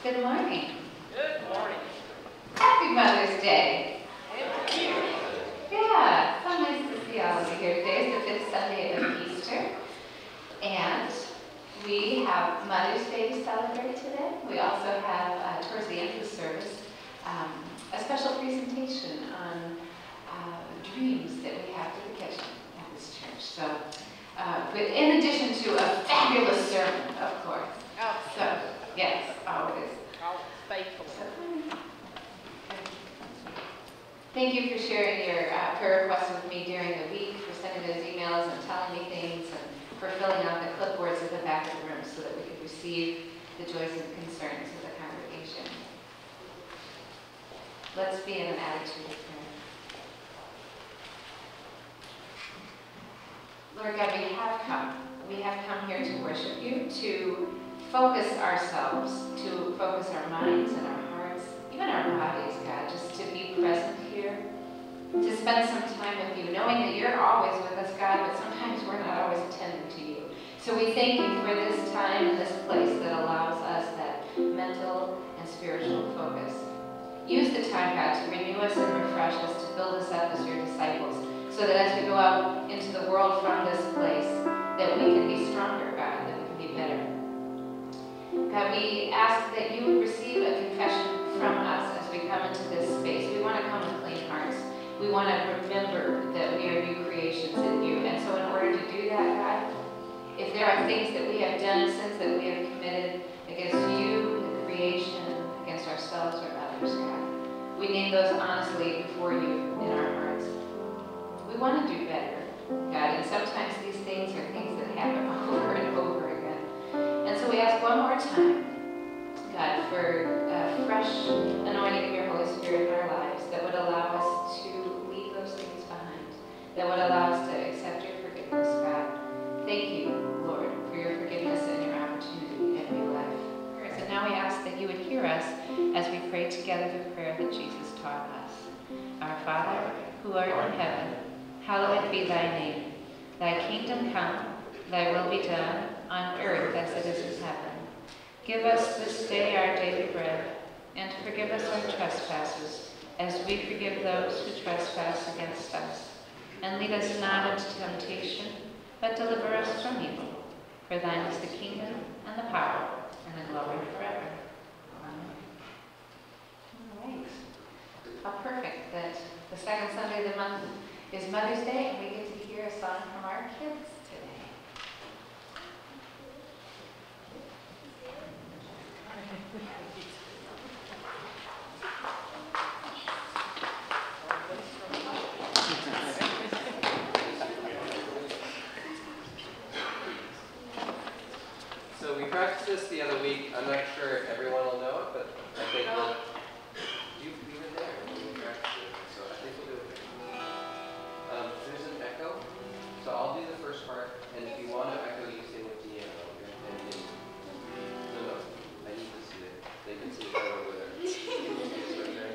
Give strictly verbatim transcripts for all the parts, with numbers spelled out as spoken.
Good morning. Good morning. Happy Mother's Day. Thank you. Yeah, so nice to see all of you here today. It's the fifth Sunday of Easter. And we have Mother's Day to celebrate today. We also have, uh, towards the end of the service, um, a special presentation on uh, dreams that we have to the kitchen at this church. So, uh, but in addition to a fabulous sermon, of course. Oh, So, yes, always. always faithful. Thank you for sharing your uh, prayer requests with me during the week, for sending those emails and telling me things, and for filling out the clipboards at the back of the room so that we could receive the joys and concerns of the congregation. Let's be in an attitude of prayer. Lord God, we have come. We have come here to worship you, to focus ourselves, to focus our minds and our hearts, even our bodies, God, just to be present here, to spend some time with you, knowing that you're always with us, God, but sometimes we're not always attending to you. So we thank you for this time and this place that allows us that mental and spiritual focus. Use the time, God, to renew us and refresh us, to build us up as your disciples, so that as we go out into the world from this place, that we can be stronger, God, that we can be better. God, we ask that you would receive a confession from us as we come into this space. We want to come with clean hearts. We want to remember that we are new creations in you. And so in order to do that, God, if there are things that we have done, sins that we have committed against you, the creation, against ourselves or others, God, we name those honestly before you in our hearts. We want to do better, God, and sometimes these things are things that happen over and over again. And so we ask one more time, God, for a fresh anointing of your Holy Spirit in our lives that would allow us to leave those things behind, that would allow us to accept your forgiveness, God. Thank you, Lord, for your forgiveness and your opportunity in new life. And now we ask that you would hear us as we pray together the prayer that Jesus taught us. Our Father, who art in heaven, hallowed be thy name. Thy kingdom come, thy will be done, on earth as it is in heaven. Give us this day our daily bread, and forgive us our trespasses, as we forgive those who trespass against us. And lead us not into temptation, but deliver us from evil. For thine is the kingdom, and the power, and the glory forever. Amen. All right. How perfect that the second Sunday of the month is Mother's Day, and we get to hear a song from our kids today. So we practiced this the other week. I'm not sure if everyone will know it, but I think we'll, you, you were there when we practiced it, so I think we'll do it. Um, there's an echo, so I'll do the first part, and if you want to echo, you sing with Deanna. And, and, no, no, I need to see it. They can see it right over there. It's right there.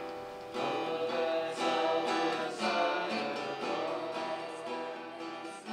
Thank you.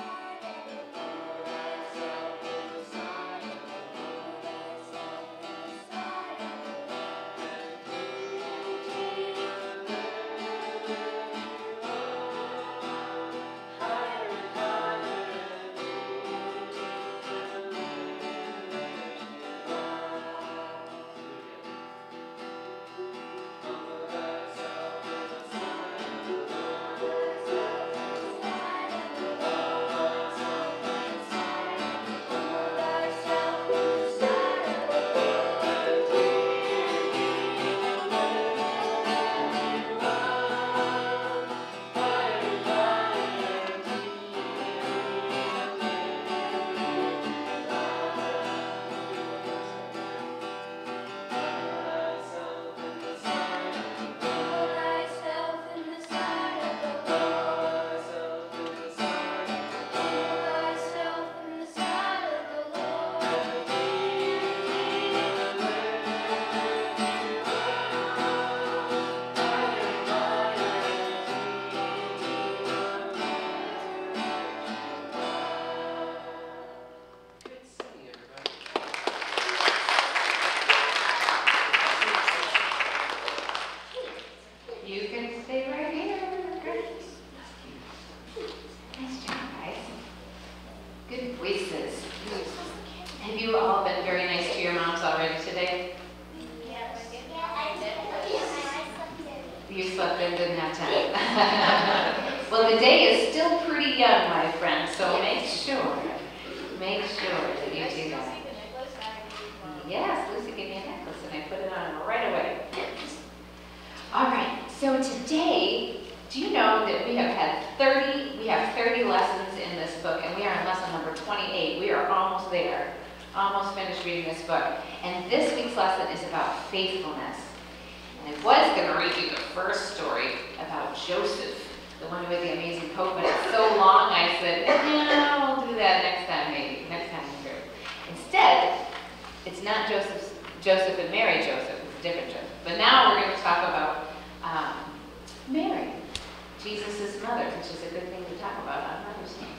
You slept in, didn't have time. Well, the day is still pretty young, my friend, so make sure, make sure that you do that. Yes, Lucy gave me a necklace and I put it on right away. All right, so today, do you know that we have had thirty, we have thirty lessons in this book, and we are on lesson number twenty-eight. We are almost there, almost finished reading this book. And this week's lesson is about faithfulness. And I was going to read you the first story about Joseph, the one who had the amazing coat, but it's so long, I said, no, we'll do that next time maybe, next time we're through. Instead, it's not Joseph's, Joseph and Mary Joseph, it's a different Joseph. But now we're going to talk about um, Mary, Jesus' mother, which is a good thing to talk about on Mother's Day.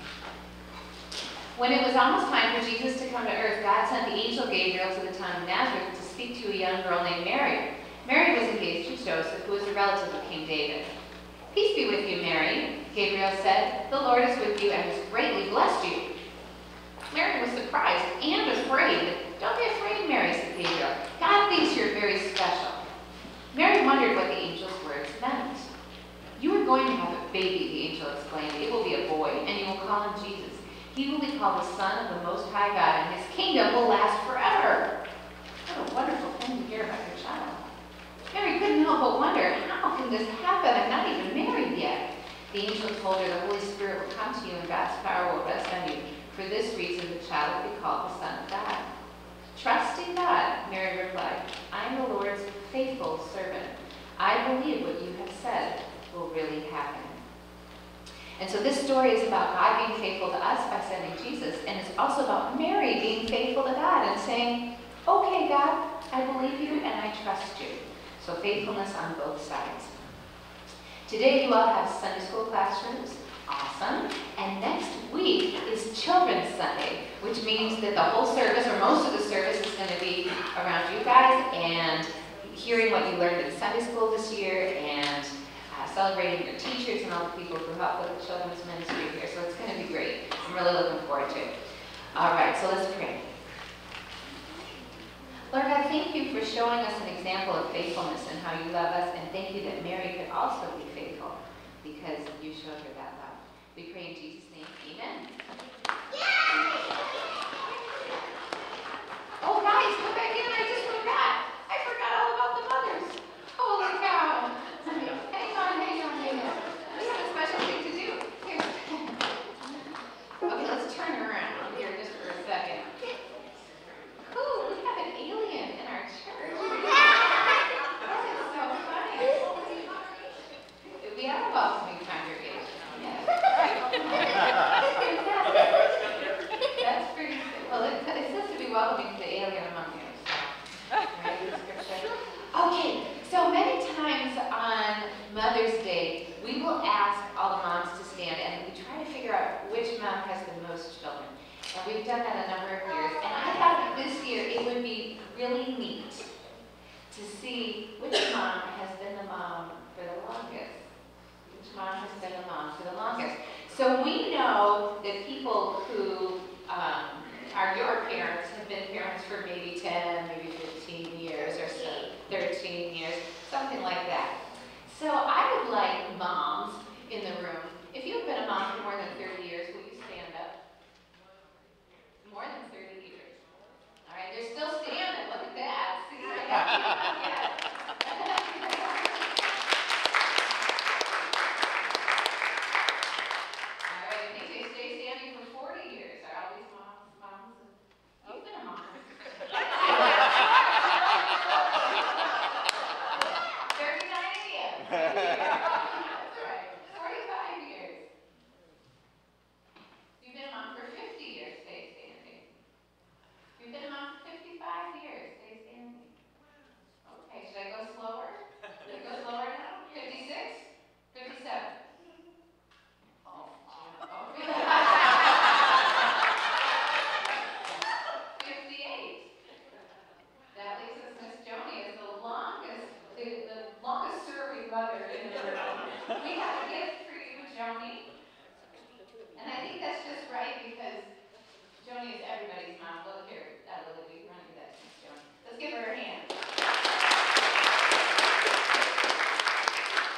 When it was almost time for Jesus to come to earth, God sent the angel Gabriel to the town of Nazareth to speak to a young girl named Mary. Mary was engaged to Joseph, who was a relative of King David. Peace be with you, Mary, Gabriel said. The Lord is with you and has greatly blessed you. Mary was surprised and afraid. Don't be afraid, Mary, said Gabriel. God thinks you're very special. Mary wondered what the angel's words meant. You are going to have a baby, the angel explained. It will be a boy, and you will call him Jesus. He will be called the Son of the Most High God, and his kingdom will last forever. What a wonderful thing to hear about your child. Mary couldn't help but wonder, how can this happen? I'm not even married yet. The angel told her the Holy Spirit will come to you and God's power will rest on you. For this reason, the child will be called the Son of God. Trust in God, Mary replied. I am the Lord's faithful servant. I believe what you have said will really happen. And so this story is about God being faithful to us by sending Jesus, and it's also about Mary being faithful to God and saying, okay, God, I believe you and I trust you. So faithfulness on both sides. Today you all have Sunday school classrooms. Awesome. And next week is Children's Sunday, which means that the whole service, or most of the service, is going to be around you guys and hearing what you learned in Sunday school this year and uh, celebrating your teachers and all the people who help with the children's ministry here. So it's going to be great. I'm really looking forward to it. All right, so let's pray. Lord God, thank you for showing us an example of faithfulness and how you love us, and thank you that Mary could also be faithful because you showed her that love. We pray in Jesus' name, amen. Oh guys, come back in, I just forgot. I forgot all about the mothers. Holy cow. Hang on, hang on, hang on. We have a special thing to do. Here. Okay, let's turn around here just for a second. Ooh, we have an alien in our church. That is so funny. We have a welcoming congregation. Yes. That's pretty good. Well, it, it says to be welcoming to the alien among you. So, right, the scripture. Okay, so many times on Mother's Day, we will ask all the moms to stand and we try to figure out which mom has the most children. And we've done that a number of years. And I thought that this year it would be really neat to see which mom has been the mom for the longest. Which mom has been the mom for the longest. So we know that people who um, are your parents have been parents for maybe ten, maybe fifteen years or so, thirteen years, something like that. So I would like moms in the room. If you've been a mom for more than thirty years, will you stand up? More than thirty years. All right, they're still standing. Look at that. See, I got people not yet. All right, I think they stay standing for forty years. Are all these moms, moms? You've been a mom. thirty-nine again. That's right. forty-five years. You've been a mom for fifty years. Stay standing. You've been a mom for fifty-five years. Stay standing. Okay, should I go slower? Should I go slower now? fifty-six? fifty-seven? Oh, oh. fifty-eight. That leaves us Miss Joni as the longest, the, the longest serving mother in the room. We have a gift for you, Joni. And I think that's just right because Joni is everybody's mom. Look here, uh, look, we run to that, Miss Joni. Let's give her a hand.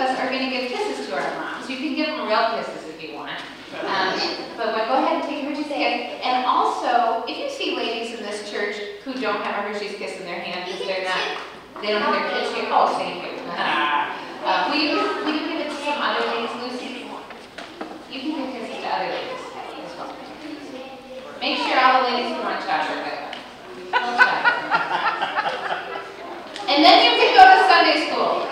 us are going to give kisses to our moms. You can give them real kisses if you want. Um, but go ahead and take a Hershey's kiss. And also, if you see ladies in this church who don't have a Hershey's kiss in their hand because they're not, they don't have their kids here. Oh, thank you. Uh, will you, will you give it to some other ladies, Lucy? You can give kisses to other ladies as well. Make sure all the ladies who want chocolate get one. No chocolate. And then you can go to Sunday school.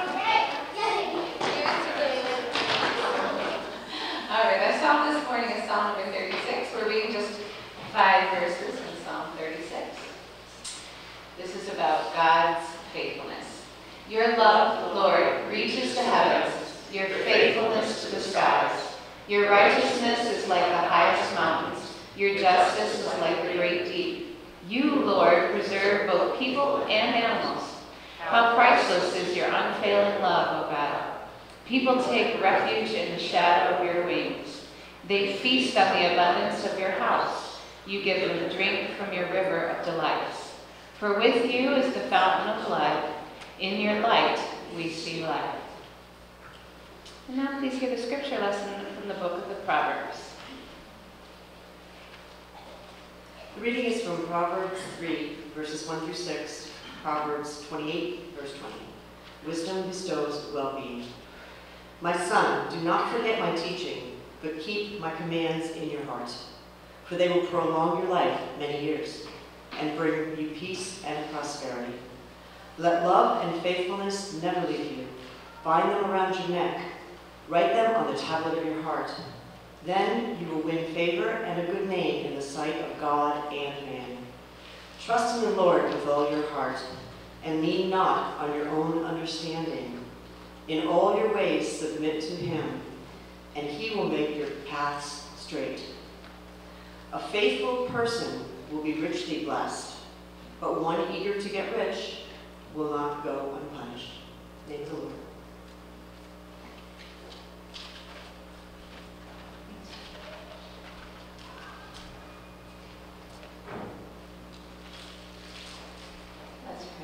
All right, our psalm this morning is Psalm number thirty-six. We're reading just five verses in Psalm thirty-six. This is about God's faithfulness. Your love, Lord, reaches to heavens, your faithfulness to the skies. Your righteousness is like the highest mountains, your justice is like the great deep. You, Lord, preserve both people and animals. How priceless is your unfailing love, O God. People take refuge in the shadow of your wings. They feast on the abundance of your house. You give them drink from your river of delights. For with you is the fountain of life. In your light we see life. And now please hear the scripture lesson from the book of the Proverbs. The reading is from Proverbs three, verses one through six, Proverbs twenty-eight, verse twenty. Wisdom bestows well-being. My son, do not forget my teaching, but keep my commands in your heart, for they will prolong your life many years and bring you peace and prosperity. Let love and faithfulness never leave you. Bind them around your neck. Write them on the tablet of your heart. Then you will win favor and a good name in the sight of God and man. Trust in the Lord with all your heart, and lean not on your own understanding. In all your ways submit to him, and he will make your paths straight. A faithful person will be richly blessed, but one eager to get rich will not go unpunished. Thank the Lord. Let's pray.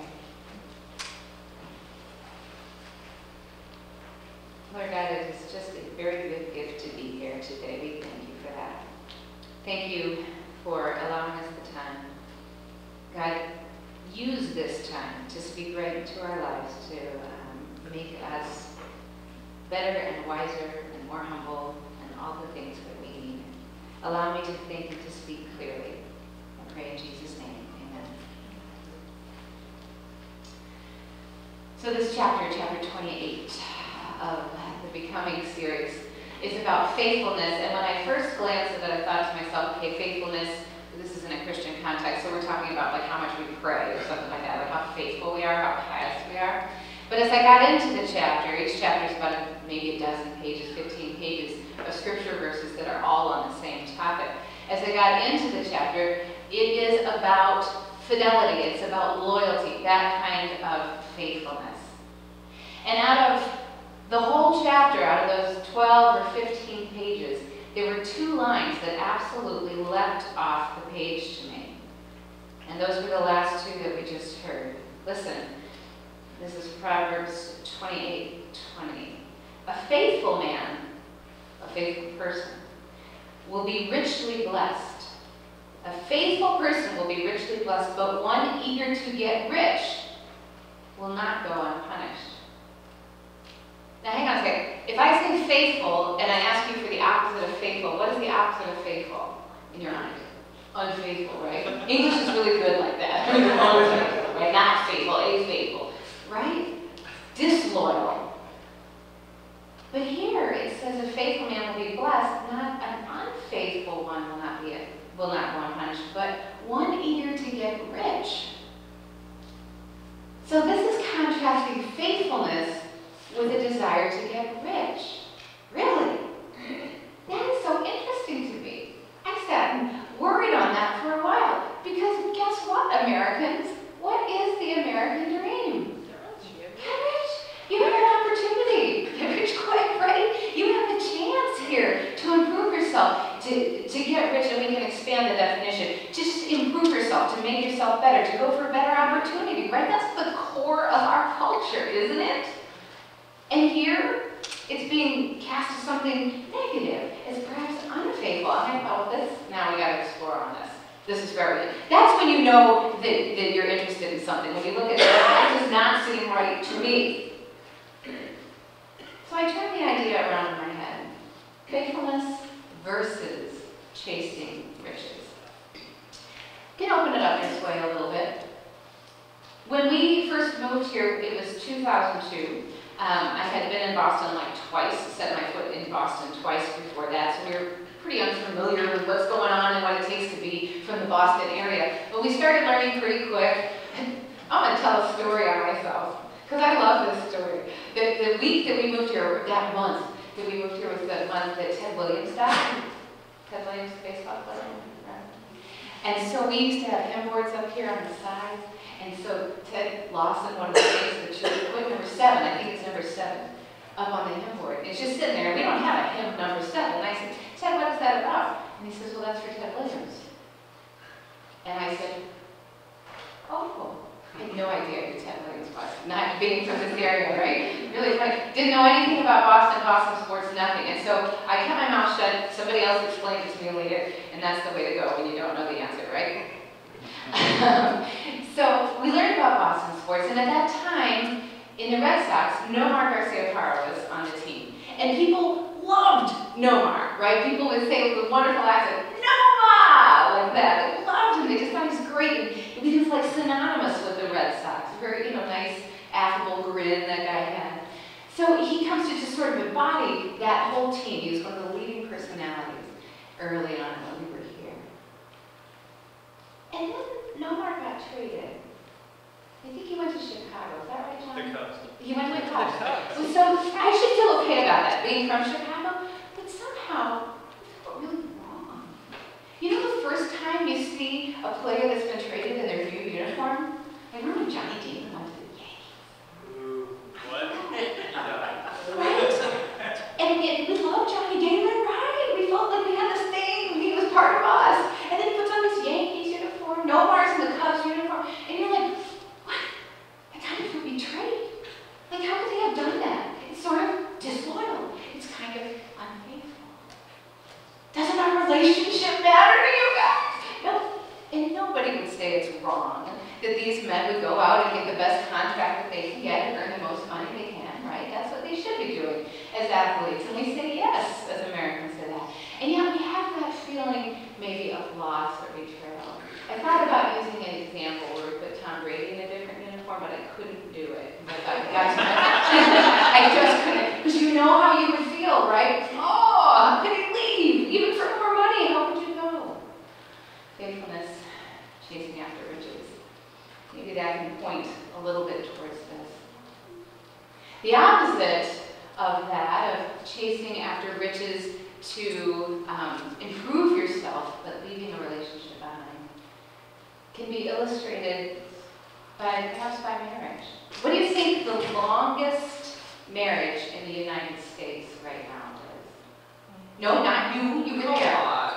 Lord God, it is just a very good gift to be here today. We thank you for that. Thank you for allowing us the time. God, use this time to speak right into our lives, to um, make us better and wiser and more humble and all the things that we need. Allow me to think and to speak clearly. I pray in Jesus' name, amen. So this chapter, chapter twenty-eight of the Becoming series, is about faithfulness. And when I first glanced at it, I thought to myself, okay, faithfulness, this is in a Christian context, so we're talking about like how much we pray or something like that, like how faithful we are, how pious we are. But as I got into the chapter, each chapter is about a, maybe a dozen pages, fifteen pages of scripture verses that are all on the same topic. As I got into the chapter, it is about fidelity, it's about loyalty, that kind of faithfulness. And out of the whole chapter, out of those twelve or fifteen pages, there were two lines that absolutely leapt off the page to me. And those were the last two that we just heard. Listen, this is Proverbs twenty-eight twenty. A faithful man, a faithful person, will be richly blessed. A faithful person will be richly blessed, but one eager to get rich will not go unpunished. Now hang on a second. If I say faithful and I ask you for the opposite of faithful, what is the opposite of faithful in your mind? Unfaithful, right? English is really good like that. Unfaithful, right? Not faithful, a faithful, right? Disloyal. But here it says a faithful man will be blessed, not an unfaithful one will not be will not go unpunished, but one eager to get rich. So this is contrasting faithfulness with a desire to get rich. Really? That is so interesting to me. I sat and worried on that for a while. Because guess what, Americans? What is the American dream? Get rich. You have an opportunity. Get rich quick, right? You have a chance here to improve yourself, to, to get rich, and we can expand the definition. Just improve yourself, to make yourself better, to go for a better opportunity, right? That's the core of our culture, isn't it? And here something negative as perhaps unfaithful. And I thought, well, this, now we got to explore on this. This is very, that's when you know that, that you're interested in something. When you look at it, that does not seem right to me. So I turned the idea around in my head. Faithfulness versus chasing riches. You can open it up this way a little bit. When we first moved here, it was two thousand two. Um, I had been in Boston like twice, set my foot in Boston twice before that, so we were pretty unfamiliar with what's going on and what it takes to be from the Boston area. But we started learning pretty quick. I'm going to tell a story on myself, because I love this story. The, the week that we moved here, that month that we moved here was the month that Ted Williams died. Ted Williams, the baseball player. And so we used to have hymn boards up here on the sides. And so Ted Lawson, one of the days of the church, put number seven, I think it's number seven, up on the hymn board. It's just sitting there. We don't have a hymn number seven. And I said, Ted, what is that about? And he says, well, that's for Ted Williams. And I said, oh, I had no idea who Ted Williams was. Not being from this area, right? Really funny. Didn't know anything about Boston, Boston sports, nothing. And so I kept my mouth shut. Somebody else explained it to me later. And that's the way to go when you don't know the answer, right? um, so we learned about Boston sports. And at that time, in the Red Sox, Nomar Garcia-Parra was on the team. And people loved Nomar, right? People would say with a wonderful accent, Nomar! Like that. They loved him. They just thought he was great. And he was like synonymous with the Red Sox. Very, you know, nice, affable grin that guy had. So he comes to just sort of embody that whole team. He was one of the leading personalities early on when we were here. And then Nomar got traded. I think he went to Chicago. Is that right, John? The Cubs. He went to the Cubs. So I actually feel okay about that, being from Chicago, but somehow I felt really wrong. You know the first time you see a player that's been traded in their new uniform? Like, remember when Johnny Damon went to the Yankees? Ooh, what? Right? And, and we love Johnny Damon, right? We felt like we had this thing, he was part of us. And then he puts on this Yankees uniform, Nomar's in the Cubs uniform, and you're like, what? I kind of feel betrayed. Like, how could they have done that? It's sort of disloyal. It's kind of unfaithful. Doesn't our relationship matter to you guys? No. And nobody would say it's wrong that these men would go out and get the best contract that they can get and earn the most money they can, right? That's what they should be doing as athletes. And we say yes as Americans to that. And yet we have that feeling maybe of loss or betrayal. I thought about using an example where we put Tom Brady in a different uniform, but I couldn't do it. I thought, you guys, I just couldn't. Because you know how you would feel, right? Oh, how could he leave? Even for more money, how would you go? Faithfulness, chasing after riches. Maybe that can point a little bit towards this. The opposite of that, of chasing after riches to um, improve yourself, but leaving a relationship behind, can be illustrated by perhaps by marriage. What do you think the longest marriage in the United States right now is? No, not you. You can share.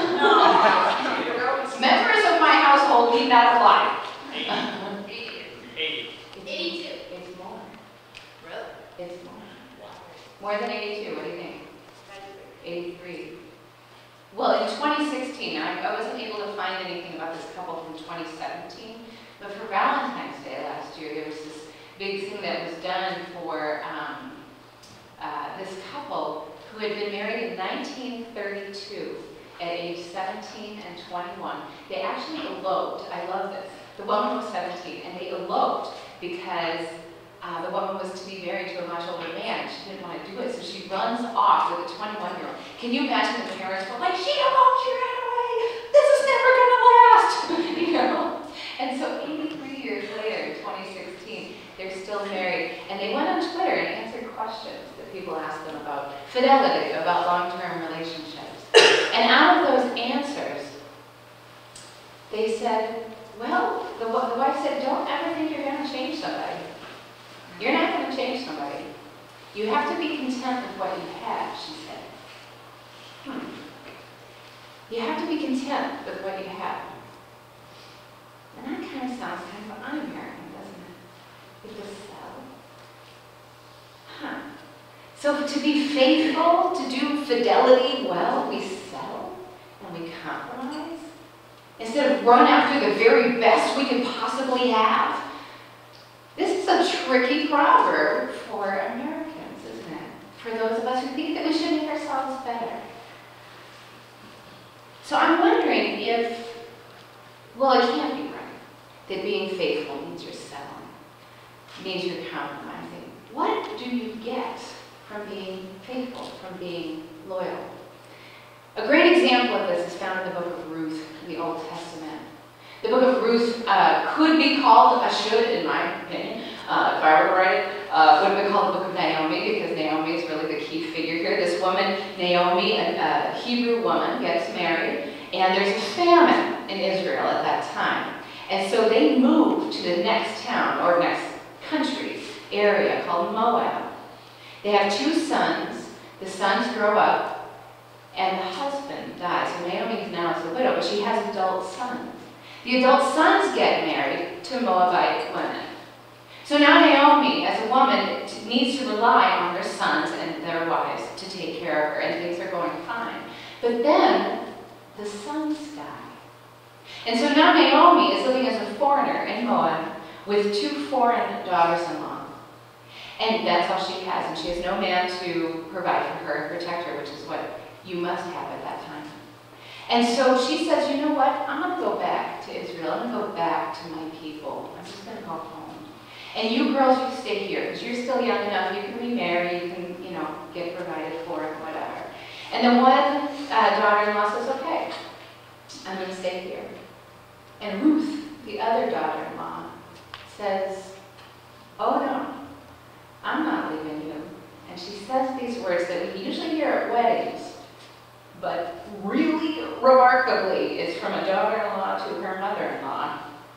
No. Members of my household need not apply. eighty. eighty-two. It's more. Really? It's more. More than eighty-two. What do you think? eighty-three. Well, in twenty sixteen, I, I wasn't able to find anything about this couple from twenty seventeen, but for Valentine's Day last year, there was this big thing that was done for um, uh, this couple who had been married in nineteen thirty-two at age seventeen and twenty-one. They actually eloped. I love this. The woman was seventeen, and they eloped because Uh, the woman was to be married to a much older man. She didn't want to do it, so she runs off with a twenty-one-year-old. Can you imagine the parents were like, she eloped, she ran away. This is never going to last, you know? And so eighty-three years later, in twenty sixteen, they're still married. And they went on Twitter and answered questions that people asked them about fidelity, about long-term relationships. And out of those answers, they said, well, the, the wife said, don't ever think you're going to change somebody. You're not going to change somebody. You have to be content with what you have, she said. Hmm. You have to be content with what you have. And that kind of sounds kind of un-American, doesn't it? It was so. Huh. So to be faithful, to do fidelity well, we settle and we compromise. Instead of run after the very best we could possibly have. This is a tricky proverb for Americans, isn't it? For those of us who think that we should make ourselves better. So I'm wondering if, well, it can't be right that being faithful means you're settling, means you're compromising. What do you get from being faithful, from being loyal? A great example of this is found in the book of Ruth, in the Old Testament. The book of Ruth uh, could be called, I should, in my opinion, uh, if I were to write it, uh, would have been called the book of Naomi, because Naomi is really the key figure here. This woman, Naomi, a, a Hebrew woman, gets married, and there's a famine in Israel at that time. And so they move to the next town, or next country, area called Moab. They have two sons. The sons grow up, and the husband dies. So Naomi now is a widow, but she has adult sons. The adult sons get married to Moabite women. So now Naomi, as a woman, needs to rely on her sons and their wives to take care of her, and things are going fine. But then the sons die. And so now Naomi is living as a foreigner in Moab with two foreign daughters-in-law. And that's all she has, and she has no man to provide for her and protect her, which is what you must have at that time. And so she says, you know what, I'm going to go back to Israel, I'm going to go back to my people. I'm just going to go home. And you girls, you stay here, because you're still young enough, you can remarry, you can, you know, get provided for and whatever. And the one uh, daughter-in-law says, okay, I'm going to stay here. And Ruth, the other daughter-in-law, says, oh no, I'm not leaving you. And she says these words that we usually hear at weddings, but really remarkably is from a daughter-in-law to her mother-in-law.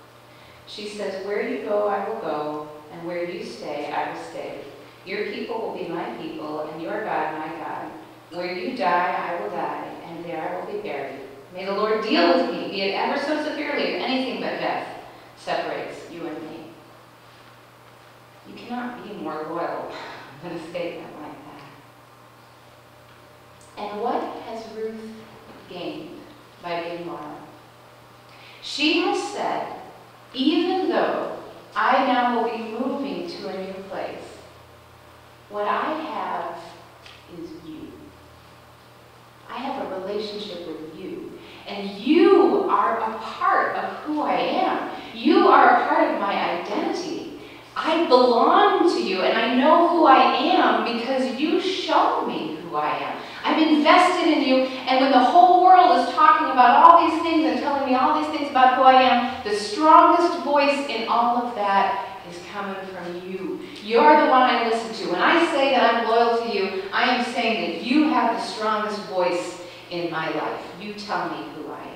She says, where you go, I will go, and where you stay, I will stay. Your people will be my people, and your God, my God. Where you die, I will die, and there I will be buried. May the Lord deal with me, be it ever so severely, if anything but death separates you and me. You cannot be more loyal than a statement like that. And what has Ruth gained by being loyal? She has said, even though I now will be moving to a new place, what I have is you. I have a relationship with you. And you are a part of who I am. You are a part of my identity. I belong to you, and I know who I am because you show me who I am. I'm invested in you, and when the whole world is talking about all these things and telling me all these things about who I am, the strongest voice in all of that is coming from you. You're the one I listen to. When I say that I'm loyal to you, I am saying that you have the strongest voice in my life. You tell me who I am.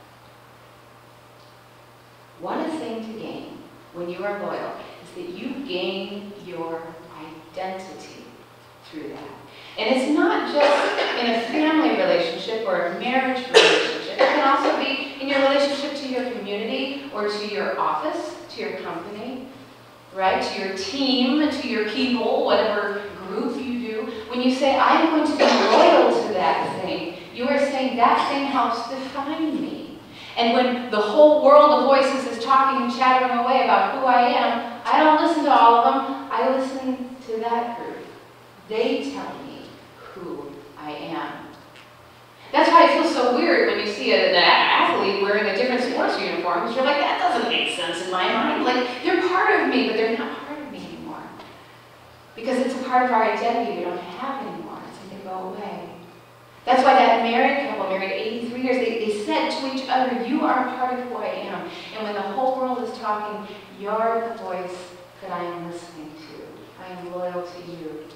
What a thing to gain when you are loyal is that you gain your identity through that. And it's not just in a family relationship or a marriage relationship. It can also be in your relationship to your community or to your office, to your company, right? To your team, to your people, whatever group you do. When you say, I'm going to be loyal to that thing, you are saying that thing helps define me. And when the whole world of voices is talking and chattering away about who I am, I don't listen to all of them. I listen to that group. They tell me who I am. That's why it feels so weird when you see an athlete wearing a different sports uniform, because you're like, that doesn't make sense in my mind. Like, they're part of me, but they're not part of me anymore. Because it's a part of our identity we don't have anymore. It's going to go away. That's why that married couple, married eighty-three years, they, they said to each other, you are a part of who I am. And when the whole world is talking, you're the voice that I am listening to. I am loyal to you.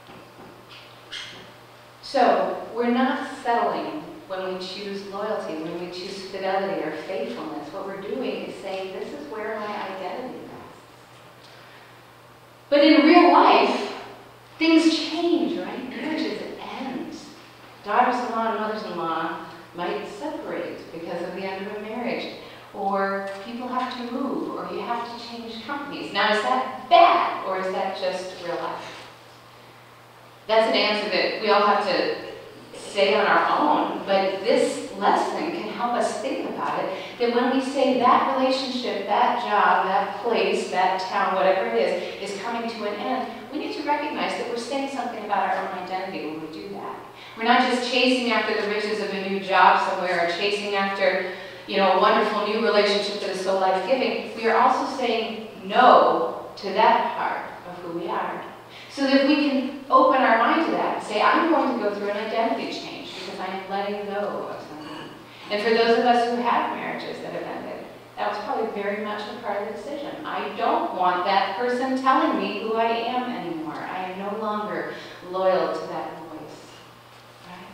So, we're not settling when we choose loyalty, when we choose fidelity or faithfulness. What we're doing is saying, this is where my identity rests. But in real life, things change, right? Marriages end. Daughters-in-law and mothers-in-law might separate because of the end of a marriage. Or people have to move, or you have to change companies. Now, is that bad, or is that just real life? That's an answer that we all have to say on our own, but this lesson can help us think about it, that when we say that relationship, that job, that place, that town, whatever it is, is coming to an end, we need to recognize that we're saying something about our own identity when we do that. We're not just chasing after the riches of a new job somewhere or chasing after, you know, a wonderful new relationship that is so life-giving. We are also saying no to that part of who we are. So that we can open our mind to that and say, I'm going to go through an identity change because I'm letting go of something. And for those of us who have marriages that have ended, that was probably very much a part of the decision. I don't want that person telling me who I am anymore. I am no longer loyal to that voice. Right?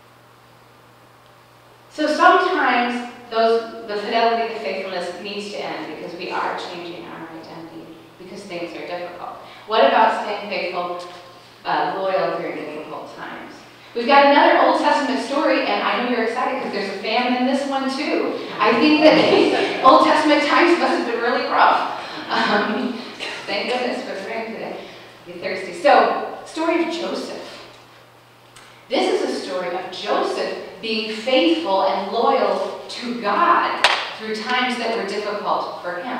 So sometimes those, the fidelity, the faithfulness needs to end because we are changing our identity because things are difficult. What about staying faithful, uh, loyal during difficult times? We've got another Old Testament story, and I know you're excited because there's a famine in this one too. I think that Old Testament times must have been really rough. Um, thank goodness for the rain today. You're thirsty. So, story of Joseph. This is a story of Joseph being faithful and loyal to God through times that were difficult for him.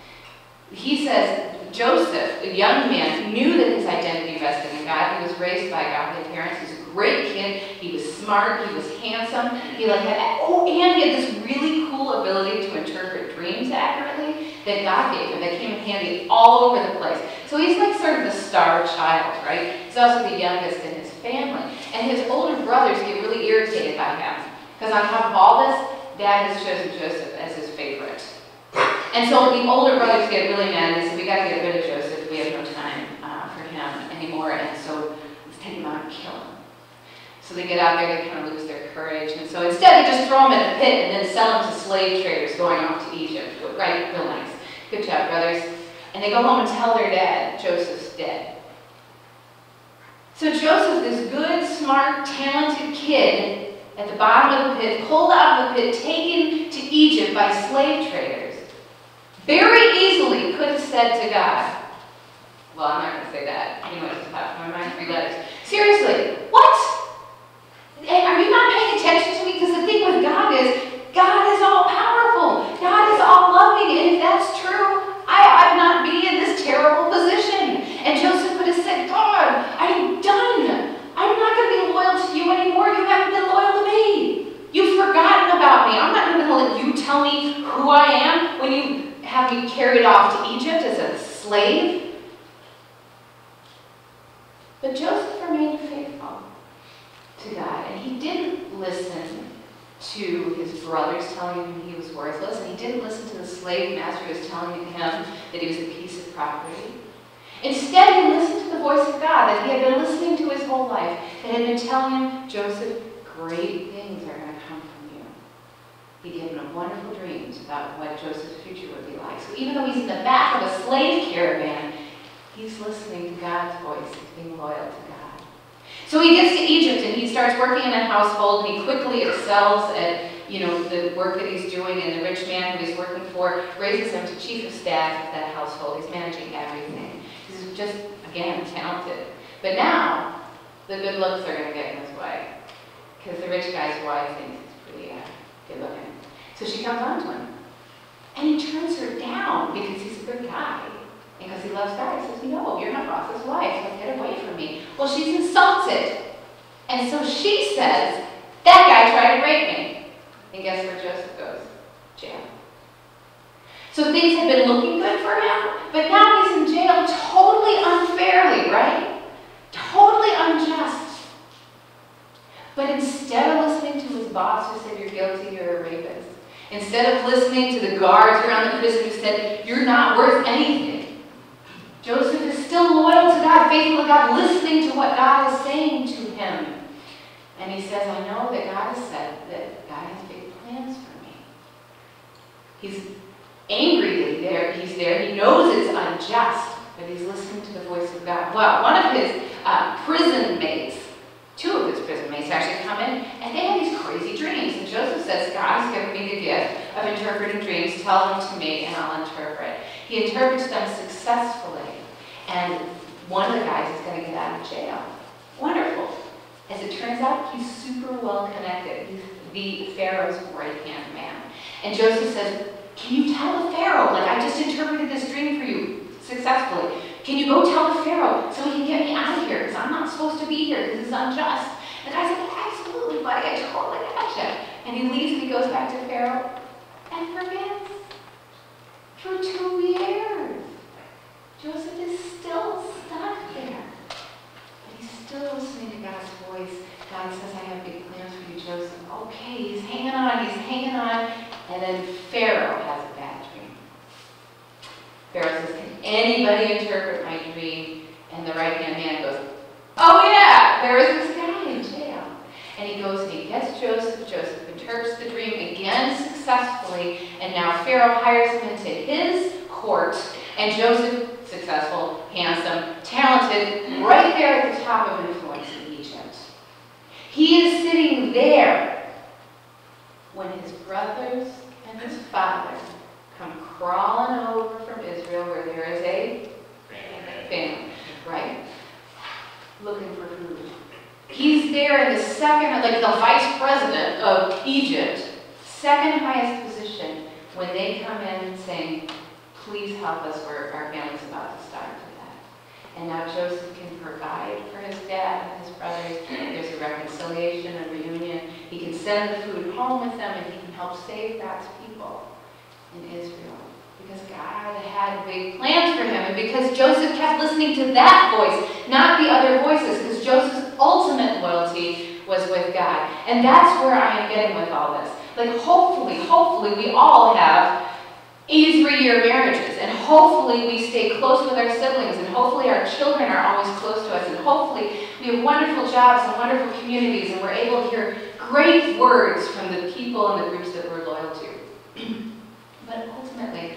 He says, Joseph, a young man, knew that his identity rested in God. He was raised by godly parents. He was a great kid. He was smart. He was handsome. He like had, oh, and he had this really cool ability to interpret dreams accurately that God gave him that came in handy all over the place. So he's like sort of the star child, right? He's also the youngest in his family. And his older brothers get really irritated by him because on top of all this, Dad has chosen Joseph as his favorite. And so the older brothers get really mad and they say, we got to get rid of Joseph. We have no time uh, for him anymore. And so let's take him out and kill him. So they get out there, they kind of lose their courage. And so instead they just throw him in a pit and then sell him to slave traders going off to Egypt. Right, real nice. Good job, brothers. And they go home and tell their dad, Joseph's dead. So Joseph, this good, smart, talented kid at the bottom of the pit, pulled out of the pit, taken to Egypt by slave traders, very easily could have said to God, well, I'm not going to say that. You know what's top of my mind? Three letters. Seriously, what? Hey, are you not paying attention to me? Because the thing with God is, God is all powerful. God is all loving. And if that's true, I ought not be in this terrible position. And Joseph could have said, God, I'm done. I'm not going to be loyal to you anymore. You haven't been loyal to me. You've forgotten about me. I'm not going to let you tell me who I am when you have me carried off to Egypt as a slave. But Joseph remained faithful to God, and he didn't listen to his brothers telling him he was worthless, and he didn't listen to the slave master who was telling him that he was a piece of property. Instead, he listened to the voice of God that he had been listening to his whole life, that had been telling him, Joseph, great things are going to come from you. He'd given him wonderful dreams about what Joseph's future would be like. So even though he's in the back of a slave caravan, he's listening to God's voice. He's being loyal to God. So he gets to Egypt and he starts working in a household, and he quickly excels at, you know, the work that he's doing, and the rich man who he's working for raises him to chief of staff of that household. He's managing everything. He's just, again, talented. But now, the good looks are going to get in his way, because the rich guy's wife thinks he's pretty uh, good looking. So she comes on to him. And he turns her down because he's a good guy. And because he loves God, he says, no, you're my boss's wife. Like, get away from me. Well, she's insulted. And so she says, that guy tried to rape me. And guess where Joseph goes? Jail. So things have been looking good for him, but now he's in jail totally unfairly, right? Totally unjust. But instead of listening to his boss who said, you're guilty, you're a rapist, instead of listening to the guards around the prison who said, you're not worth anything, Joseph is still loyal to God, faithful to God, listening to what God is saying to him. And he says, I know that God has said that God has big plans for me. He's angry that there, he's there. He knows it's unjust, but he's listening to the voice of God. Well, one of his uh, prison mates, two of his prison mates actually come in, and they have these crazy dreams. And Joseph says, God has given me the gift of interpreting dreams. Tell them to me, and I'll interpret. He interprets them successfully, and one of the guys is going to get out of jail. One As it turns out, he's super well connected. He's the Pharaoh's right-hand man. And Joseph says, can you tell the Pharaoh, like I just interpreted this dream for you successfully. Can you go tell the Pharaoh so he can get me out of here because I'm not supposed to be here because this is unjust. The guy said, absolutely, buddy, I totally gotcha. And he leaves and he goes back to Pharaoh and forgets. For two years, Joseph is still stuck there. But he's still listening to God's voice. God says, I have big plans for you, Joseph. Okay, he's hanging on, he's hanging on. And then Pharaoh has a bad dream. Pharaoh says, can anybody interpret my dream? And the right-hand man goes, oh yeah, there is this guy in jail. And he goes and he gets Joseph. Joseph interprets the dream again successfully. And now Pharaoh hires him into his court. And Joseph, successful, handsome, talented, right there at the top of influence in Egypt. He is sitting there when his brothers and his father come crawling over from Israel where there is a famine, right? Looking for food. He's there in the second, like the vice president of Egypt, second highest position, when they come in saying, please help us, where our family's about to starve to death. And now Joseph can provide for his dad and his brothers. There's a reconciliation, a reunion. He can send the food home with them, and he can help save God's people in Israel. Because God had big plans for him, and because Joseph kept listening to that voice, not the other voices, because Joseph's ultimate loyalty was with God. And that's where I am getting with all this. Like hopefully, hopefully we all have eighty-three year marriages, and hopefully we stay close with our siblings, and hopefully our children are always close to us, and hopefully we have wonderful jobs and wonderful communities, and we're able to hear great words from the people and the groups that we're loyal to. But ultimately,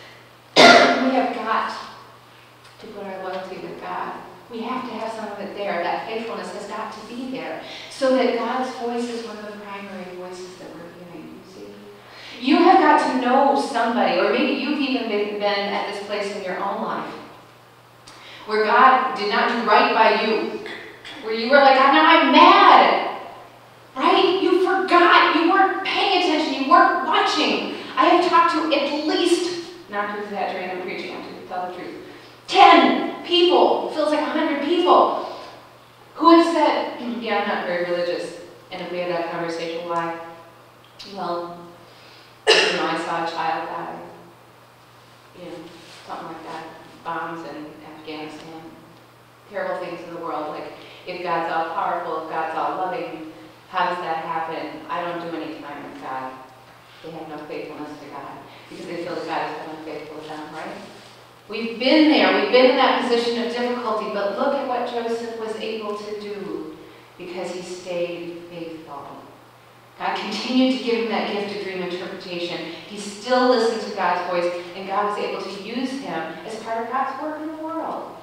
we have got to put our loyalty with God. We have to have some of it there. That faithfulness has got to be there, so that God's voice is one of the primary voices that we're hearing. You see, you have got to know somebody, or maybe you've even been, been at this place in your own life where God did not do right by you, where you were like, now I'm mad, right? You forgot, you weren't paying attention, you weren't watching. I have talked to at least, not to exaggerate, I'm preaching, I have to tell the truth, ten people, feels like a hundred people, who have said, yeah, I'm not very religious. And if we had that conversation, why? Well, you know, I saw a child die, you know, something like that, bombs in Afghanistan, terrible things in the world, like if God's all powerful, if God's all loving, how does that happen? I don't do any time with God. They have no faithfulness to God because they feel that God has been unfaithful to them, right? We've been there, we've been in that position of difficulty, but look at what Joseph was able to do because he stayed faithful. God continued to give him that gift of dream interpretation. He still listened to God's voice, and God was able to use him as part of God's work in the world.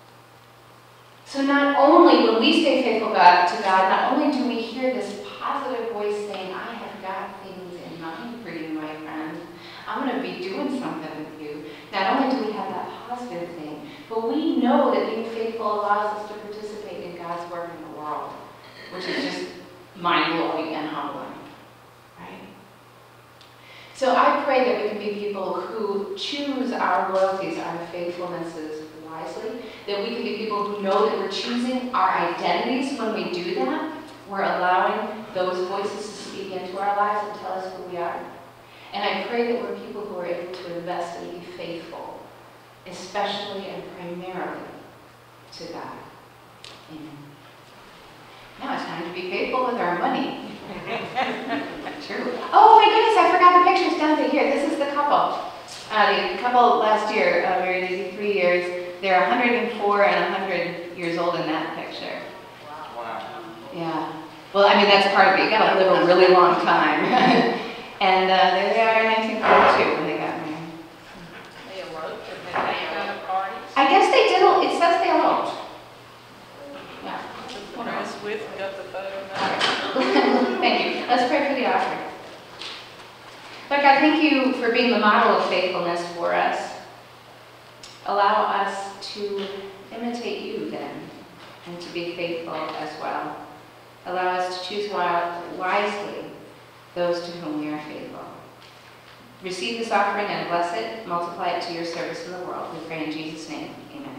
So not only when we stay faithful God, to God, not only do we hear this positive voice saying, I have got things in mind for you, my friend. I'm going to be doing something with you. Not only do we have that positive thing, but we know that being faithful allows us to participate in God's work in the world, which is just mind-blowing and humbling, right? So I pray that we can be people who choose our loyalties, our faithfulnesses wisely, that we can be people who know that we're choosing our identities when we do that. We're allowing those voices to speak into our lives and tell us who we are. And I pray that we're people who are able to invest and be faithful, especially and primarily to God. Amen. Now it's time to be faithful with our money. True. Oh my goodness, I forgot the pictures down to here. This is the couple. Uh, the couple last year, uh, married eighty-three years. They're one hundred four and one hundred years old in that picture. Wow. Yeah. Well, I mean, that's part of it. You got to live a really long time. And uh, there they are in nineteen forty-two when they got married. They eloped and had any kind of parties. I guess they did, it says they eloped. Yeah. Took the dress with and got the photo now. Thank you. Let's pray for the offering. Lord God, thank you for being the model of faithfulness for us. Allow us to imitate you then, and to be faithful as well. Allow us to choose wisely those to whom we are faithful. Receive this offering and bless it. Multiply it to your service in the world. We pray in Jesus' name. Amen.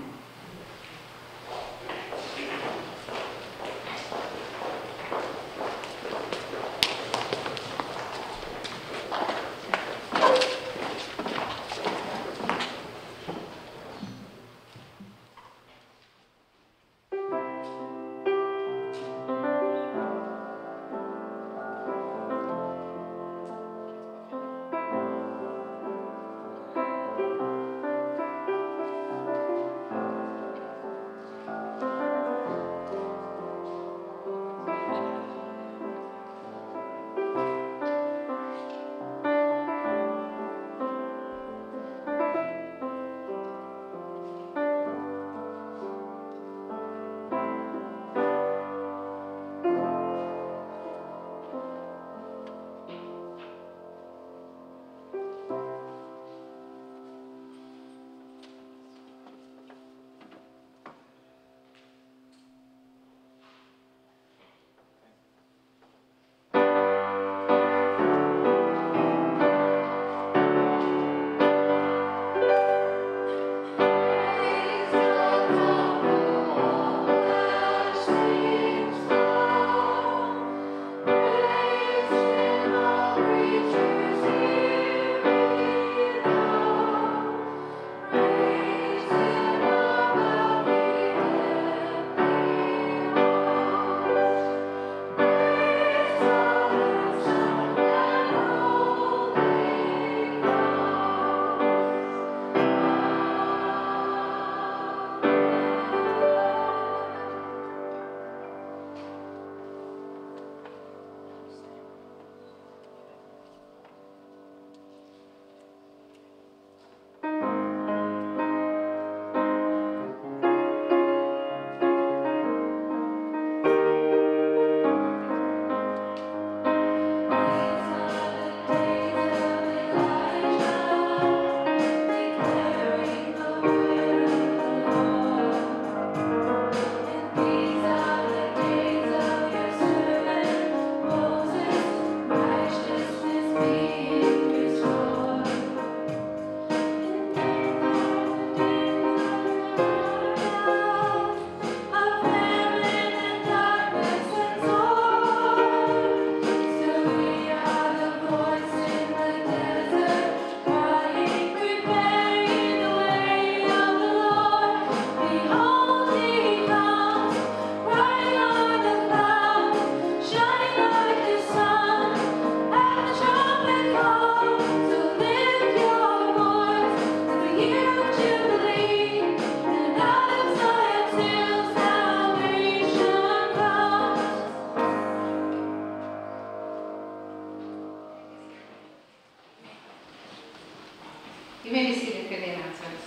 You may be seated for the announcements.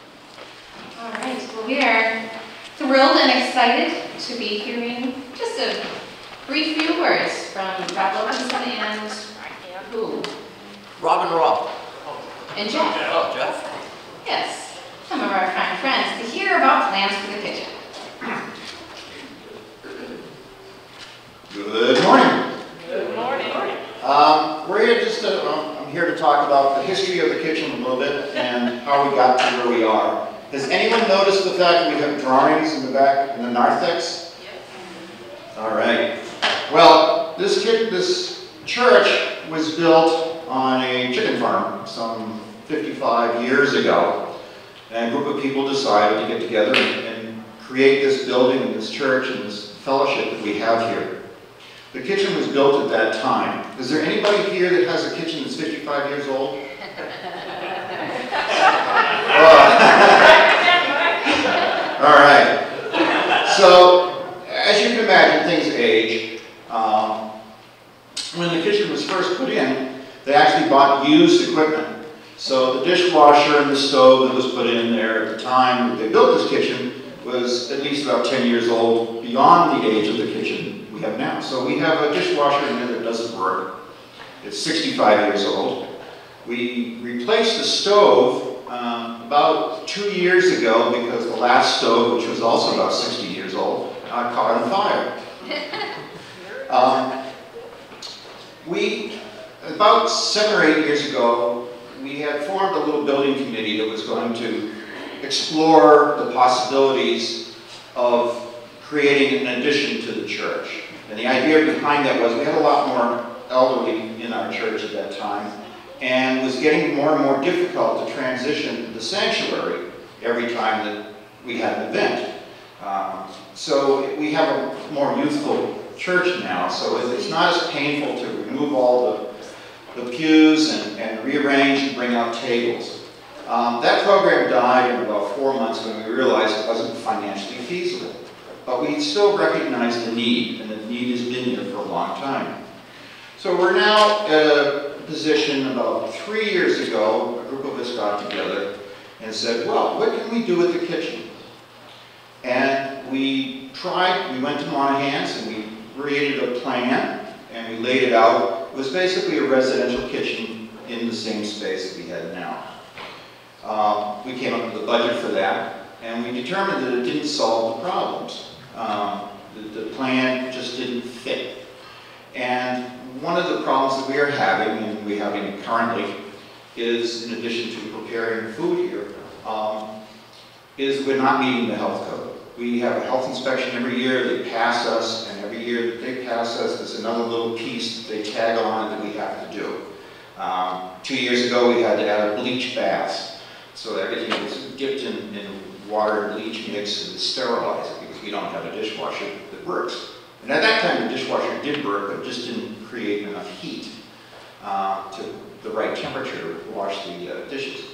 All right, well, we are thrilled and excited to be hearing just a brief few words from Rob Wilkinson and who? Rob and Rob. And Jeff. Oh, Jeff. Yes, some of our fine friends to hear about plans for the kitchen. Good morning. Good morning. Um, we're here just to, um, I'm here to talk about the history of the kitchen a little bit and how we got to where we are. Has anyone noticed the fact that we have drawings in the back, in the narthex? Yes. All right. Well, this kit, this church was built on a chicken farm some fifty-five years ago. And a group of people decided to get together and, and create this building and this church and this fellowship that we have here. The kitchen was built at that time. Is there anybody here that has a kitchen that's fifty-five years old? All right. So, as you can imagine, things age. Um, when the kitchen was first put in, they actually bought used equipment. So the dishwasher and the stove that was put in there at the time that they built this kitchen was at least about ten years old, beyond the age of the kitchen we have now. So we have a dishwasher in there that doesn't work. It's sixty-five years old. We replaced the stove um, about two years ago because the last stove, which was also about sixty years old, uh, caught on fire. Um, we, about seven or eight years ago, we had formed a little building committee that was going to explore the possibilities of creating an addition to the church. And the idea behind that was we had a lot more elderly in our church at that time, and it was getting more and more difficult to transition the sanctuary every time that we had an event. Um, so we have a more youthful church now, so it's not as painful to remove all the, the pews and, and rearrange and bring out tables. Um, that program died in about four months when we realized it wasn't financially feasible. But we still recognize the need, and the need has been there for a long time. So we're now at a position about three years ago, a group of us got together and said, well, what can we do with the kitchen? And we tried, we went to Monahan's and we created a plan and we laid it out. It was basically a residential kitchen in the same space that we had now. Uh, we came up with a budget for that, and we determined that it didn't solve the problems. Um, the, the plan just didn't fit. And one of the problems that we are having, and we're having currently, is in addition to preparing food here, um, is we're not meeting the health code. We have a health inspection every year, they pass us, and every year that they pass us, there's another little piece that they tag on that we have to do. Um, two years ago, we had to add a bleach bath. So everything was dipped in, in water and bleach mix and sterilize it because we don't have a dishwasher that works. And at that time, the dishwasher did work, but it just didn't create enough heat uh, to the right temperature to wash the uh, dishes.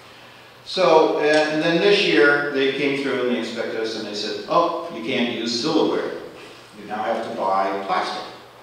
So, and then this year, they came through and they inspected us and they said, oh, you can't use silverware. You now have to buy plastic.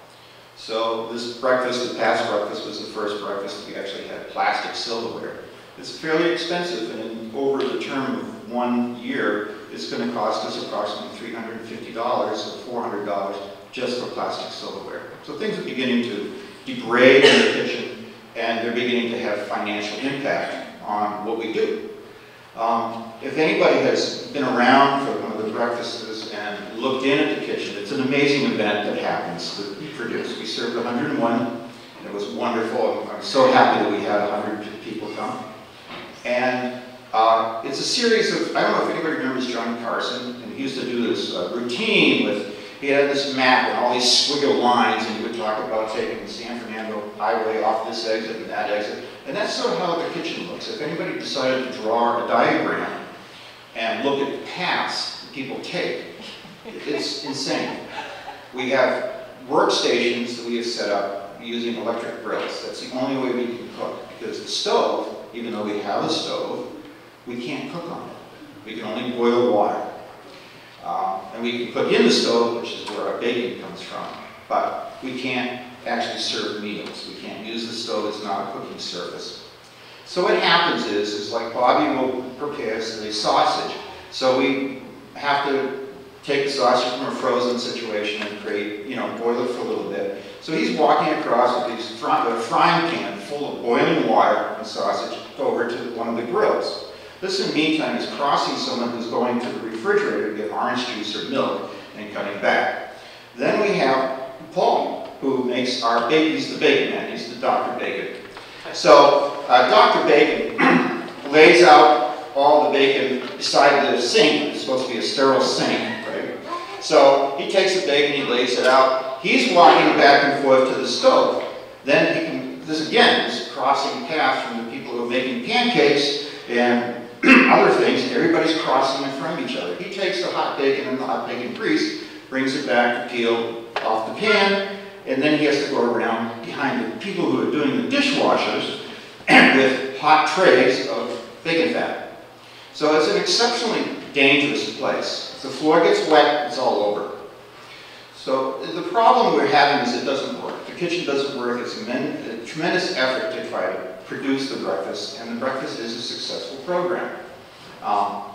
So this breakfast, the past breakfast, was the first breakfast that we actually had plastic silverware. It's fairly expensive, and in, over the term of one year, it's going to cost us approximately three hundred fifty dollars or four hundred dollars just for plastic silverware. So things are beginning to degrade in the kitchen, and they're beginning to have financial impact on what we do. Um, if anybody has been around for one of the breakfasts and looked in at the kitchen, it's an amazing event that happens that we produce. We served one hundred and one, and it was wonderful. I'm so happy that we had one hundred people come. And uh, it's a series of, I don't know if anybody remembers John Carson, and he used to do this uh, routine with, he had this map and all these squiggle lines, and he would talk about taking the San Fernando Highway off this exit and that exit. And that's sort of how the kitchen looks. If anybody decided to draw a diagram and look at the paths that people take, it's insane. We have workstations that we have set up using electric grills. That's the only way we can cook, because the stove, even though we have a stove, we can't cook on it. We can only boil water. Uh, and we can cook in the stove, which is where our baking comes from, but we can't actually serve meals. We can't use the stove, it's not a cooking surface. So what happens is, is like Bobby will prepare a sausage. So we have to take the sausage from a frozen situation and create, you know, boil it for a little bit. So he's walking across with his fry, a frying pan full of boiling water and sausage over to one of the grills. This, in the meantime, is crossing someone who's going to the refrigerator to get orange juice or milk and coming back. Then we have Paul, who makes our bacon. He's the bacon man. He's the Doctor Bacon. So uh, Doctor Bacon lays out all the bacon beside the sink. It's supposed to be a sterile sink, right? So he takes the bacon, he lays it out. He's walking back and forth to the stove. Then he can, this again is crossing paths from the people who are making pancakes and other things. Everybody's crossing in front of each other. He takes the hot bacon and the hot bacon grease, brings it back to peel off the pan, and then he has to go around behind the people who are doing the dishwashers with hot trays of bacon fat. So it's an exceptionally dangerous place. If the floor gets wet, it's all over. So the problem we're having is it doesn't work. The kitchen doesn't work. It's a, men, a tremendous effort to try to produce the breakfast, and the breakfast is a successful program. Um,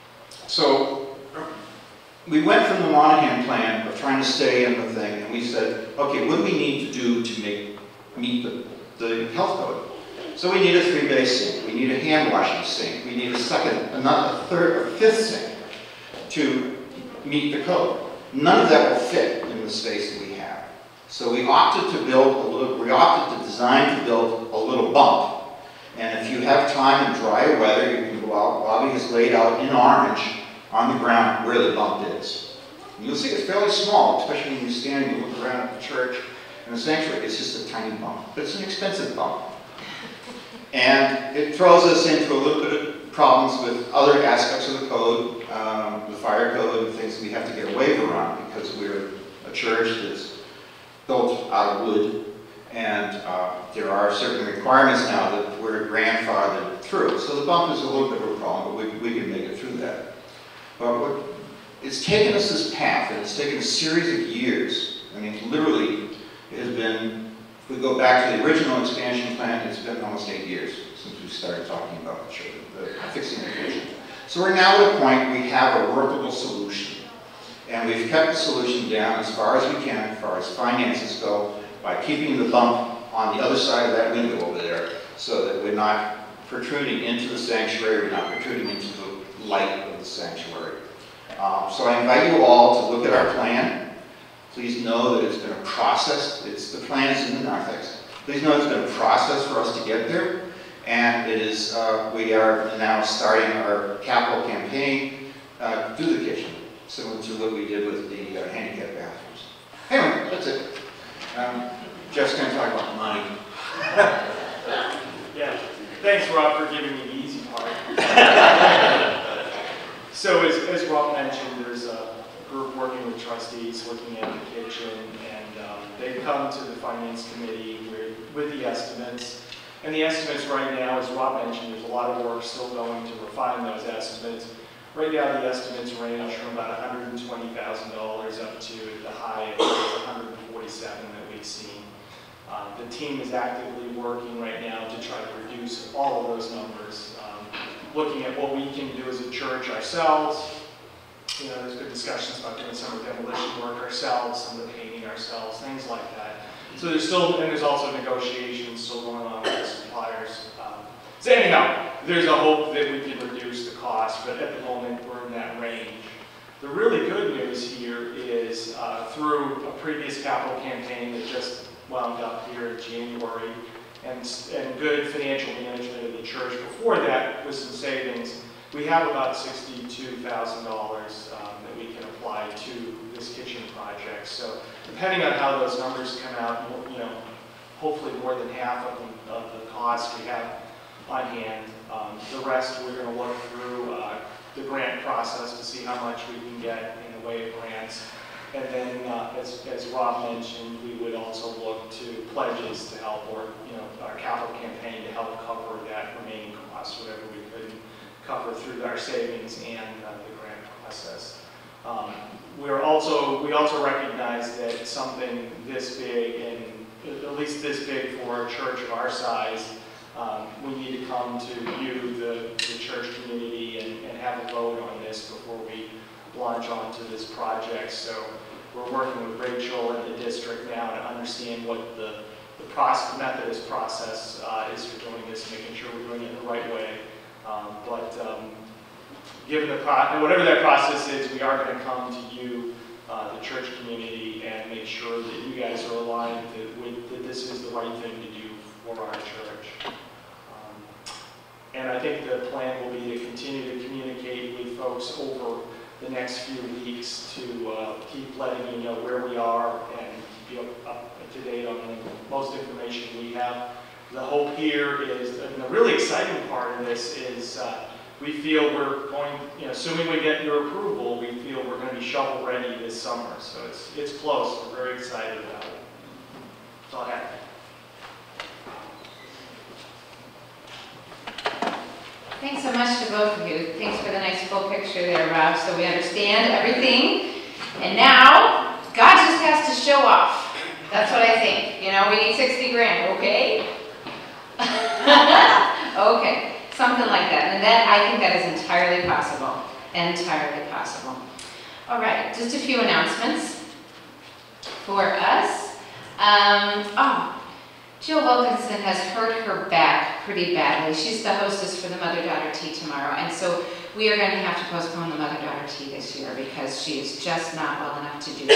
so we went from the Monahan plan of trying to stay in the thing, and we said, okay, what do we need to do to make meet the, the health code? So we need a three-bay sink, we need a hand-washing sink, we need a second, another, a third, or fifth sink to meet the code. None of that will fit in the space that we have. So we opted to build a little, we opted to design to build a little bump. And if you have time in dry weather, you can go out. Bobby has laid out in orange on the ground where the bump is. And you'll see it's fairly small, especially when you stand and you look around at the church and the sanctuary. It's just a tiny bump, but it's an expensive bump. And it throws us into a little bit of problems with other aspects of the code, um, the fire code, and things we have to get a waiver on because we're a church that's built out of wood. And uh, there are certain requirements now that we're grandfathered through. So the bump is a little bit of a problem, but we, we can make it through that. But what, it's taken us this path, and it's taken a series of years. I mean, literally, it has been, if we go back to the original expansion plan, it's been almost eight years since we started talking about the, church, the fixing the kitchen. So we're now at a point we have a workable solution. And we've kept the solution down as far as we can, as far as finances go, by keeping the bump on the other side of that window over there so that we're not protruding into the sanctuary, we're not protruding into the light of the sanctuary. Um, so I invite you all to look at our plan. Please know that it's been a process. It's, the plan is in the narthex. Please know it's been a process for us to get there. And it is, uh, we are now starting our capital campaign uh, through the kitchen, similar to what we did with the uh, handicap bathrooms. Anyway, that's it. Um, Jeff's going to talk about money. Yeah, thanks Rob for giving me the easy part. So as, as Rob mentioned, there's a group working with trustees looking at the kitchen, and um, they've come to the finance committee with, with the estimates. And the estimates right now, as Rob mentioned, there's a lot of work still going to refine those estimates. Right now the estimates range from about one hundred twenty thousand dollars up to the high of one hundred forty-seven thousand dollars that we've seen. Uh, the team is actively working right now to try to reduce all of those numbers. Um, looking at what we can do as a church ourselves. You know, there's been discussions about doing some of the demolition work ourselves, some of the painting ourselves, things like that. So there's still, and there's also negotiations still going on with the suppliers. Um, so anyhow, there's a hope that we can reduce the cost, but at the moment we're in that range. The really good news here is uh, through a previous capital campaign that just wound up here in January, and, and good financial management of the church before that with some savings, we have about sixty-two thousand dollars um, that we can apply to this kitchen project. So depending on how those numbers come out, you know, hopefully more than half of the, of the cost we have on hand. Um, the rest we're going to look through uh, the grant process to see how much we can get in the way of grants. And then, uh, as, as Rob mentioned, we would also look to pledges to help, or you know, our capital campaign to help cover that remaining cost, whatever we could cover through our savings and uh, the grant process. Um, we're also, we also recognize that something this big, and at least this big for a church of our size, um, we need to come to you, the, the church community, and, and have a vote on this before we launch onto this project. So we're working with Rachel and the district now to understand what the, the process, Methodist process uh, is for doing this, making sure we're doing it in the right way. Um, but um, given the pro whatever that process is, we are going to come to you, uh, the church community, and make sure that you guys are aligned that, with, that this is the right thing to do for our church. Um, and I think the plan will be to continue to communicate with folks over the next few weeks to uh, keep letting you know where we are and keep you up, up to date on the most information we have. The hope here is, and the really exciting part of this is uh, we feel we're going, you know, assuming we get your approval, we feel we're going to be shovel ready this summer. So it's, it's close. We're very excited about it. That's all I have. Thanks so much to both of you. Thanks for the nice full picture there, Rob, so we understand everything. And now, God just has to show off. That's what I think. You know, we need sixty grand, okay? Okay, something like that. And that, I think that is entirely possible. Entirely possible. All right, just a few announcements for us. Um, oh. Jill Wilkinson has hurt her back pretty badly. She's the hostess for the Mother-Daughter Tea tomorrow, and so we are going to have to postpone the Mother-Daughter Tea this year because she is just not well enough to do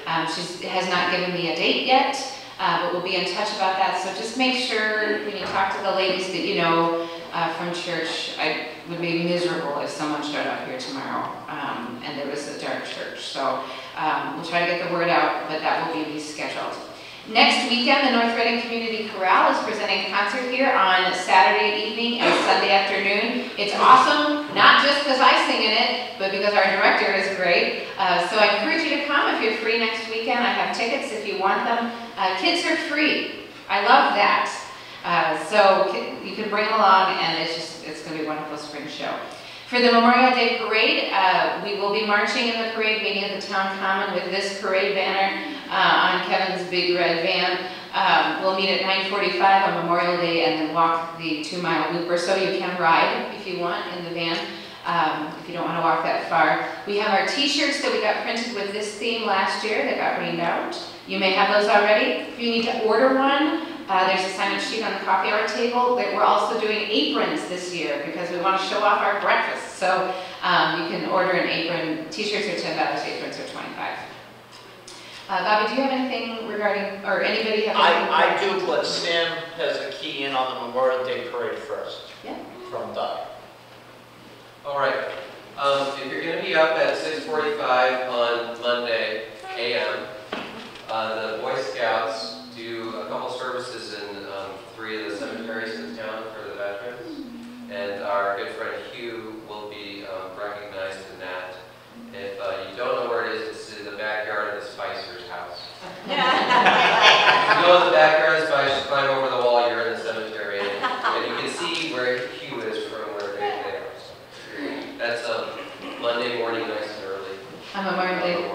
Um, she has not given me a date yet, uh, but we'll be in touch about that. So just make sure when you talk to the ladies that you know uh, from church. I would be miserable if someone showed up here tomorrow um, and there was a dark church. So um, we'll try to get the word out, but that will be rescheduled. Next weekend, the North Reading Community Chorale is presenting a concert here on Saturday evening and Sunday afternoon. It's awesome, not just because I sing in it, but because our director is great. Uh, so I encourage you to come if you're free next weekend. I have tickets if you want them. Uh, kids are free. I love that. Uh, so you can bring them along, and it's just it's going to be a wonderful spring show. For the Memorial Day Parade, uh, we will be marching in the parade, meeting at the Town Common with this parade banner uh, on Kevin's big red van. Um, we'll meet at nine forty-five on Memorial Day and then walk the two mile loop or so. You can ride if you want in the van, um, if you don't want to walk that far. We have our t-shirts that we got printed with this theme last year that got rained out. You may have those already. If you need to order one, Uh, there's a sign-up sheet on the coffee hour table. That we're also doing aprons this year because we want to show off our breakfast. So um, you can order an apron. T-shirts are ten dollars, aprons are twenty-five dollars. Uh, Bobby, do you have anything regarding, or anybody have anything? I, I do, but Sam has a key in on the Memorial Day Parade first. Yeah. From Doug. All right. Um, if you're going to be up at six forty-five on Monday A M, uh, the Boy Scouts do a couple services in um, three of the cemeteries in town for the veterans, and our good friend Hugh will be um, recognized in that. If uh, you don't know where it is, it's in the backyard of the Spicer's house. If you go to the backyard of the Spicer's, climb over the wall, you're in the cemetery, and, and you can see where Hugh is from where they, they are. So that's um, Monday morning, nice and early. On Memorial Day.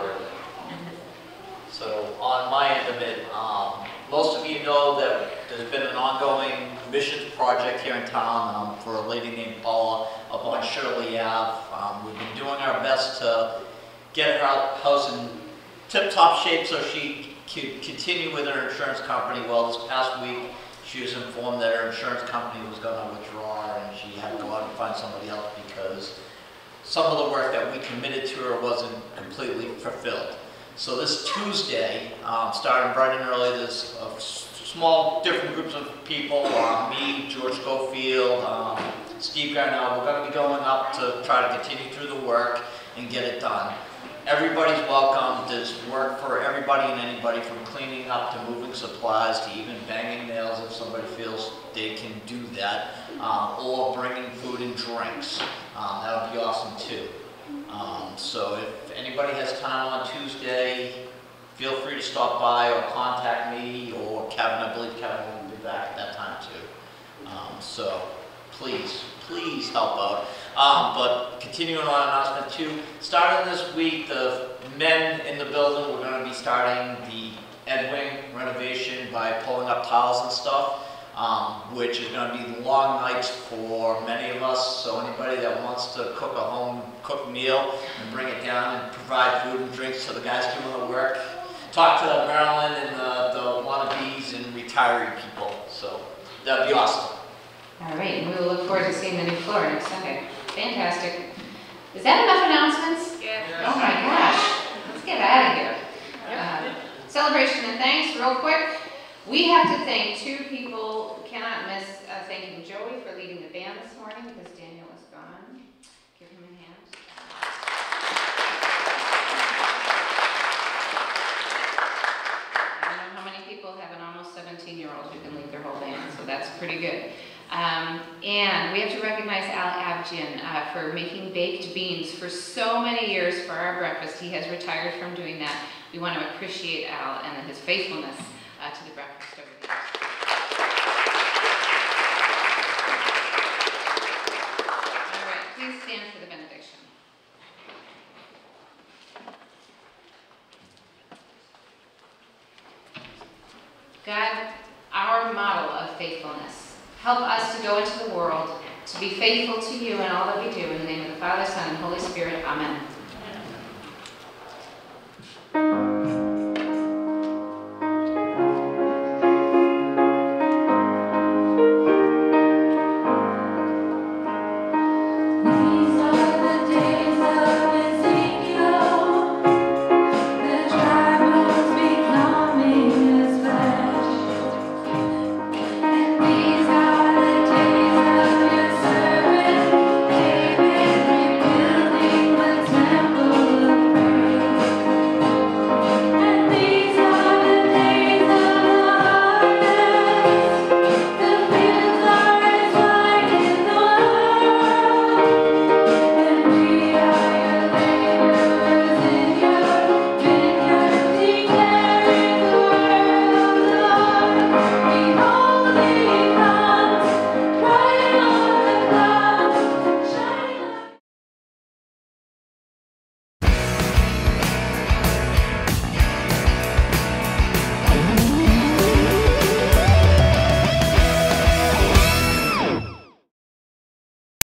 So on my end of it, um, most of you know that there's been an ongoing missions project here in town um, for a lady named Paula up on Shirley Avenue. Um, we've been doing our best to get her house in tip-top shape so she could continue with her insurance company. Well, this past week she was informed that her insurance company was going to withdraw and she had to go out and find somebody else because some of the work that we committed to her wasn't completely fulfilled. So this Tuesday, um, starting bright and early, there's a small, different groups of people, uh, me, George Schofield, um, Steve Garnell, we're going to be going up to try to continue through the work and get it done. Everybody's welcome. There's work for everybody and anybody, from cleaning up to moving supplies to even banging nails if somebody feels they can do that, um, or bringing food and drinks. Um, that would be awesome too. Um, so if anybody has time on Tuesday, feel free to stop by or contact me or Kevin. I believe Kevin will be back at that time too. Um, so please, please help out. Um, but continuing on announcement two, starting this week, the men in the building, we're going to be starting the Ed Wing renovation by pulling up tiles and stuff. Um, which is going to be long nights for many of us, so anybody that wants to cook a home-cooked meal and bring it down and provide food and drinks to the guys doing the work, talk to Marilyn and the, the wannabes and retiree people, so that'd be awesome. All right, and we will look forward to seeing the new floor next Sunday. Fantastic. Is that enough announcements? Yeah. Oh my gosh, let's get out of here. Uh, celebration and thanks, real quick. We have to thank two people, cannot miss uh, thanking Joey for leading the band this morning because Daniel is gone. Give him a hand. I don't know how many people have an almost seventeen year old who can lead their whole band, so that's pretty good. Um, and we have to recognize Al Abjian uh, for making baked beans for so many years for our breakfast. He has retired from doing that. We want to appreciate Al and his faithfulness Uh, to the breakfast over the years. All right, please stand for the benediction. God, our model of faithfulness, help us to go into the world to be faithful to you in all that we do. In the name of the Father, Son, and Holy Spirit, amen.